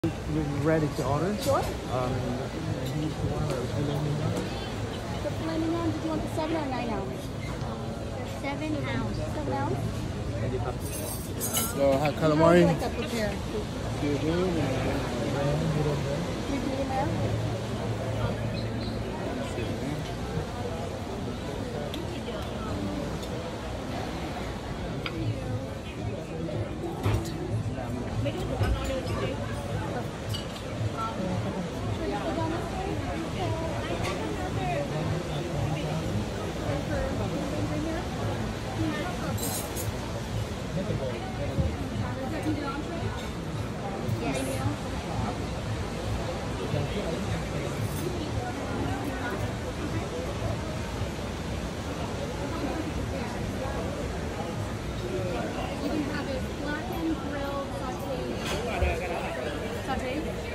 You're ready to order? Sure. He's the one that was filet mignon. The filet mignon, did you want the 7 or 9 ounce? The 7 ounce. 7 ounce? So, How calamari. would you like that prepared? Medium rare. Medium rare? Sauteed.